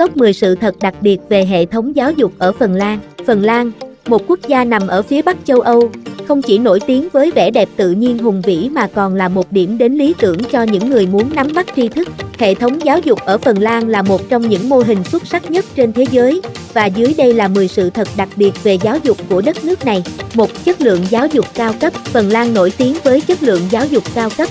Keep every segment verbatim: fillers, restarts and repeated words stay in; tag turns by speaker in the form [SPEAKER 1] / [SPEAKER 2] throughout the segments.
[SPEAKER 1] Top mười sự thật đặc biệt về hệ thống giáo dục ở Phần Lan. Phần Lan, một quốc gia nằm ở phía Bắc châu Âu, không chỉ nổi tiếng với vẻ đẹp tự nhiên hùng vĩ mà còn là một điểm đến lý tưởng cho những người muốn nắm bắt tri thức. Hệ thống giáo dục ở Phần Lan là một trong những mô hình xuất sắc nhất trên thế giới, và dưới đây là mười sự thật đặc biệt về giáo dục của đất nước này. một. Chất lượng giáo dục cao cấp. Phần Lan nổi tiếng với chất lượng giáo dục cao cấp.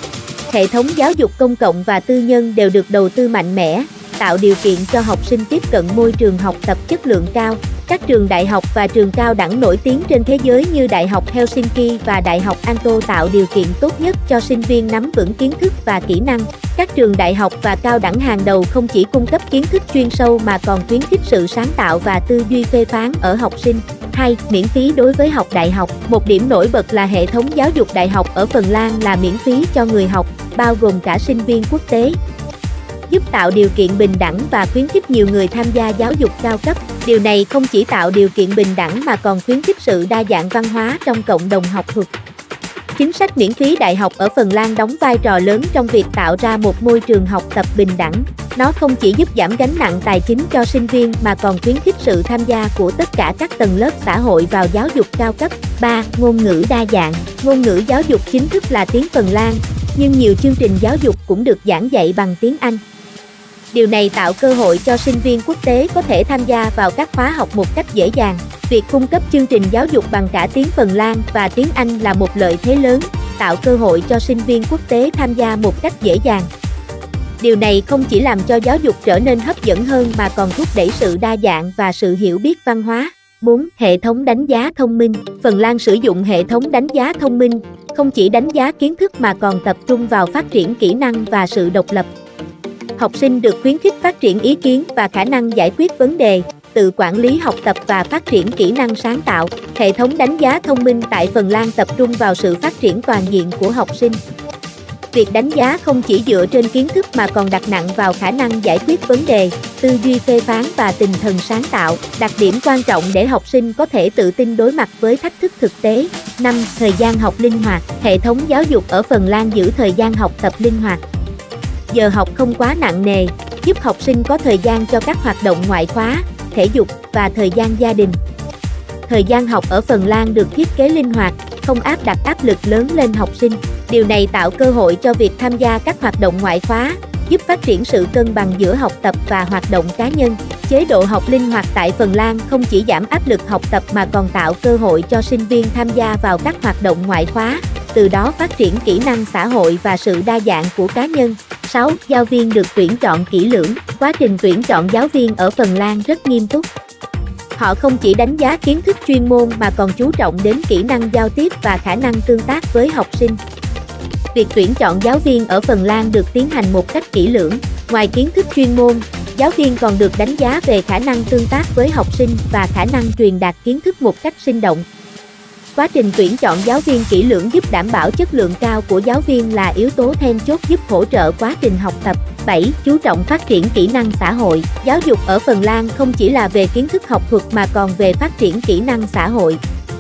[SPEAKER 1] Hệ thống giáo dục công cộng và tư nhân đều được đầu tư mạnh mẽ, tạo điều kiện cho học sinh tiếp cận môi trường học tập chất lượng cao. Các trường đại học và trường cao đẳng nổi tiếng trên thế giới như Đại học Helsinki và Đại học Aalto tạo điều kiện tốt nhất cho sinh viên nắm vững kiến thức và kỹ năng. Các trường đại học và cao đẳng hàng đầu không chỉ cung cấp kiến thức chuyên sâu mà còn khuyến khích sự sáng tạo và tư duy phê phán ở học sinh. hai. Miễn phí đối với học đại học. Một điểm nổi bật là hệ thống giáo dục đại học ở Phần Lan là miễn phí cho người học, bao gồm cả sinh viên quốc tế, giúp tạo điều kiện bình đẳng và khuyến khích nhiều người tham gia giáo dục cao cấp. Điều này không chỉ tạo điều kiện bình đẳng mà còn khuyến khích sự đa dạng văn hóa trong cộng đồng học thuật. Chính sách miễn phí đại học ở Phần Lan đóng vai trò lớn trong việc tạo ra một môi trường học tập bình đẳng. Nó không chỉ giúp giảm gánh nặng tài chính cho sinh viên mà còn khuyến khích sự tham gia của tất cả các tầng lớp xã hội vào giáo dục cao cấp. ba. Ngôn ngữ đa dạng. Ngôn ngữ giáo dục chính thức là tiếng Phần Lan, nhưng nhiều chương trình giáo dục cũng được giảng dạy bằng tiếng Anh. Điều này tạo cơ hội cho sinh viên quốc tế có thể tham gia vào các khóa học một cách dễ dàng. Việc cung cấp chương trình giáo dục bằng cả tiếng Phần Lan và tiếng Anh là một lợi thế lớn, tạo cơ hội cho sinh viên quốc tế tham gia một cách dễ dàng. Điều này không chỉ làm cho giáo dục trở nên hấp dẫn hơn mà còn thúc đẩy sự đa dạng và sự hiểu biết văn hóa. bốn. Hệ thống đánh giá thông minh. Phần Lan sử dụng hệ thống đánh giá thông minh, không chỉ đánh giá kiến thức mà còn tập trung vào phát triển kỹ năng và sự độc lập. Học sinh được khuyến khích phát triển ý kiến và khả năng giải quyết vấn đề, tự quản lý học tập và phát triển kỹ năng sáng tạo. Hệ thống đánh giá thông minh tại Phần Lan tập trung vào sự phát triển toàn diện của học sinh. Việc đánh giá không chỉ dựa trên kiến thức mà còn đặt nặng vào khả năng giải quyết vấn đề, tư duy phê phán và tinh thần sáng tạo, đặc điểm quan trọng để học sinh có thể tự tin đối mặt với thách thức thực tế. năm. Thời gian học linh hoạt. Hệ thống giáo dục ở Phần Lan giữ thời gian học tập linh hoạt. Giờ học không quá nặng nề, giúp học sinh có thời gian cho các hoạt động ngoại khóa, thể dục và thời gian gia đình. Thời gian học ở Phần Lan được thiết kế linh hoạt, không áp đặt áp lực lớn lên học sinh. Điều này tạo cơ hội cho việc tham gia các hoạt động ngoại khóa, giúp phát triển sự cân bằng giữa học tập và hoạt động cá nhân. Chế độ học linh hoạt tại Phần Lan không chỉ giảm áp lực học tập mà còn tạo cơ hội cho sinh viên tham gia vào các hoạt động ngoại khóa, từ đó phát triển kỹ năng xã hội và sự đa dạng của cá nhân. sáu. Giáo viên được tuyển chọn kỹ lưỡng. Quá trình tuyển chọn giáo viên ở Phần Lan rất nghiêm túc. Họ không chỉ đánh giá kiến thức chuyên môn mà còn chú trọng đến kỹ năng giao tiếp và khả năng tương tác với học sinh. Việc tuyển chọn giáo viên ở Phần Lan được tiến hành một cách kỹ lưỡng. Ngoài kiến thức chuyên môn, giáo viên còn được đánh giá về khả năng tương tác với học sinh và khả năng truyền đạt kiến thức một cách sinh động. Quá trình tuyển chọn giáo viên kỹ lưỡng giúp đảm bảo chất lượng cao của giáo viên là yếu tố then chốt giúp hỗ trợ quá trình học tập. bảy. Chú trọng phát triển kỹ năng xã hội. Giáo dục ở Phần Lan không chỉ là về kiến thức học thuật mà còn về phát triển kỹ năng xã hội.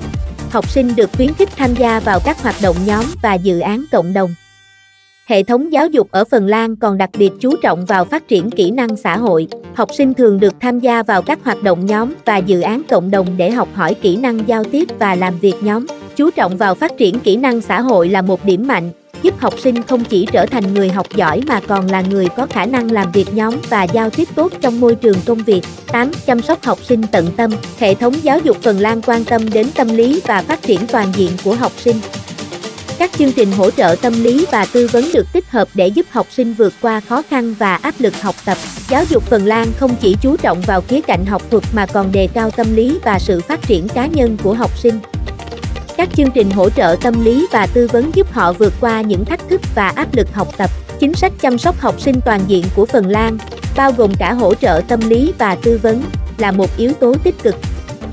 [SPEAKER 1] Học sinh được khuyến khích tham gia vào các hoạt động nhóm và dự án cộng đồng. Hệ thống giáo dục ở Phần Lan còn đặc biệt chú trọng vào phát triển kỹ năng xã hội. Học sinh thường được tham gia vào các hoạt động nhóm và dự án cộng đồng để học hỏi kỹ năng giao tiếp và làm việc nhóm. Chú trọng vào phát triển kỹ năng xã hội là một điểm mạnh, giúp học sinh không chỉ trở thành người học giỏi mà còn là người có khả năng làm việc nhóm và giao tiếp tốt trong môi trường công việc. tám. Chăm sóc học sinh tận tâm. Hệ thống giáo dục Phần Lan quan tâm đến tâm lý và phát triển toàn diện của học sinh. Các chương trình hỗ trợ tâm lý và tư vấn được tích hợp để giúp học sinh vượt qua khó khăn và áp lực học tập. Giáo dục Phần Lan không chỉ chú trọng vào khía cạnh học thuật mà còn đề cao tâm lý và sự phát triển cá nhân của học sinh. Các chương trình hỗ trợ tâm lý và tư vấn giúp họ vượt qua những thách thức và áp lực học tập. Chính sách chăm sóc học sinh toàn diện của Phần Lan, bao gồm cả hỗ trợ tâm lý và tư vấn, là một yếu tố tích cực.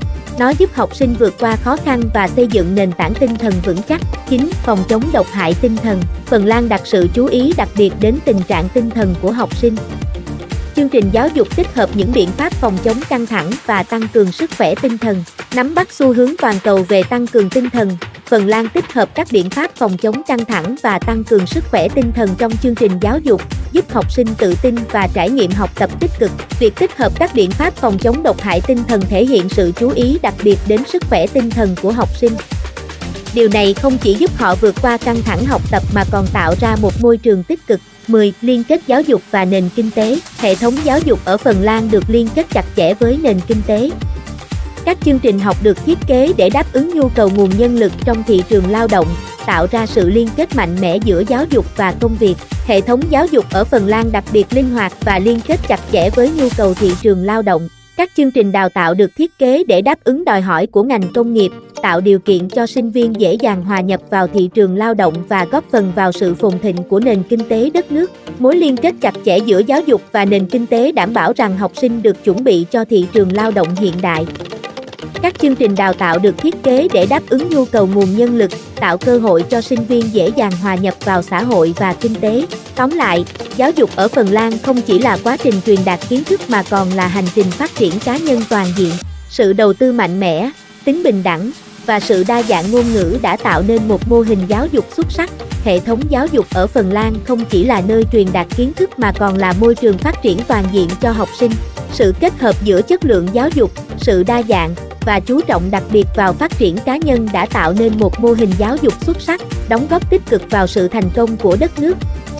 [SPEAKER 1] Nó giúp học sinh vượt qua khó khăn và xây dựng nền tảng tinh thần vững chắc. chín. Phòng chống độc hại tinh thần. Phần Lan đặt sự chú ý đặc biệt đến tình trạng tinh thần của học sinh. Chương trình giáo dục tích hợp những biện pháp phòng chống căng thẳng và tăng cường sức khỏe tinh thần. Nắm bắt xu hướng toàn cầu về tăng cường tinh thần, Phần Lan tích hợp các biện pháp phòng chống căng thẳng và tăng cường sức khỏe tinh thần trong chương trình giáo dục, giúp học sinh tự tin và trải nghiệm học tập tích cực. Việc tích hợp các biện pháp phòng chống độc hại tinh thần thể hiện sự chú ý đặc biệt đến sức khỏe tinh thần của học sinh. Điều này không chỉ giúp họ vượt qua căng thẳng học tập mà còn tạo ra một môi trường tích cực. mười. Liên kết giáo dục và nền kinh tế. Hệ thống giáo dục ở Phần Lan được liên kết chặt chẽ với nền kinh tế. Các chương trình học được thiết kế để đáp ứng nhu cầu nguồn nhân lực trong thị trường lao động, tạo ra sự liên kết mạnh mẽ giữa giáo dục và công việc. Hệ thống giáo dục ở Phần Lan đặc biệt linh hoạt và liên kết chặt chẽ với nhu cầu thị trường lao động. Các chương trình đào tạo được thiết kế để đáp ứng đòi hỏi của ngành công nghiệp, tạo điều kiện cho sinh viên dễ dàng hòa nhập vào thị trường lao động và góp phần vào sự phồn thịnh của nền kinh tế đất nước. Mối liên kết chặt chẽ giữa giáo dục và nền kinh tế đảm bảo rằng học sinh được chuẩn bị cho thị trường lao động hiện đại. Các chương trình đào tạo được thiết kế để đáp ứng nhu cầu nguồn nhân lực, tạo cơ hội cho sinh viên dễ dàng hòa nhập vào xã hội và kinh tế. Tóm lại, giáo dục ở Phần Lan không chỉ là quá trình truyền đạt kiến thức mà còn là hành trình phát triển cá nhân toàn diện. Sự đầu tư mạnh mẽ, tính bình đẳng và sự đa dạng ngôn ngữ đã tạo nên một mô hình giáo dục xuất sắc. Hệ thống giáo dục ở Phần Lan không chỉ là nơi truyền đạt kiến thức mà còn là môi trường phát triển toàn diện cho học sinh. Sự kết hợp giữa chất lượng giáo dục, sự đa dạng và chú trọng đặc biệt vào phát triển cá nhân đã tạo nên một mô hình giáo dục xuất sắc, đóng góp tích cực vào sự thành công của đất nước.